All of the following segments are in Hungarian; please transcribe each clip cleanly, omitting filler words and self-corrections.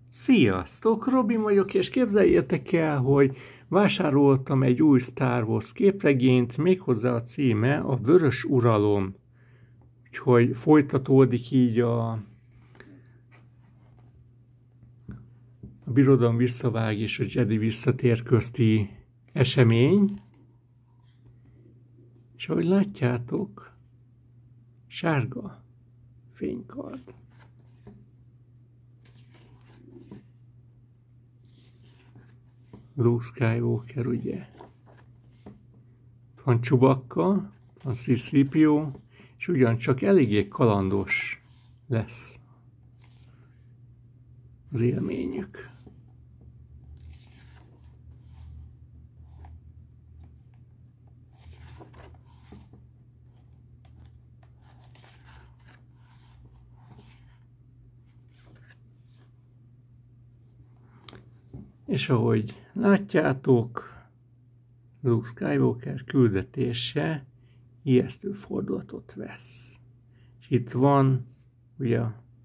Sziasztok, Robin vagyok, és képzeljétek el, hogy vásároltam egy új Star Wars képregényt, méghozzá a címe a Vörös Uralom. Úgyhogy folytatódik így a Birodalom visszavág és a Jedi visszatér közti esemény. És ahogy látjátok, sárga fénykard. Luke Skywalker, ugye? Van Chewbacca, van C-3PO, és ugyancsak eléggé kalandos lesz az élményük. És ahogy látjátok, Luke Skywalker küldetése ijesztő fordulatot vesz. És itt van ugye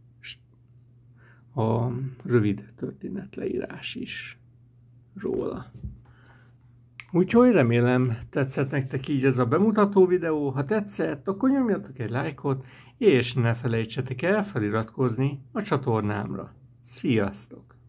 a rövid történetleírás is róla. Úgyhogy remélem tetszett nektek így ez a bemutató videó. Ha tetszett, akkor nyomjatok egy lájkot, és ne felejtsetek el feliratkozni a csatornámra. Sziasztok!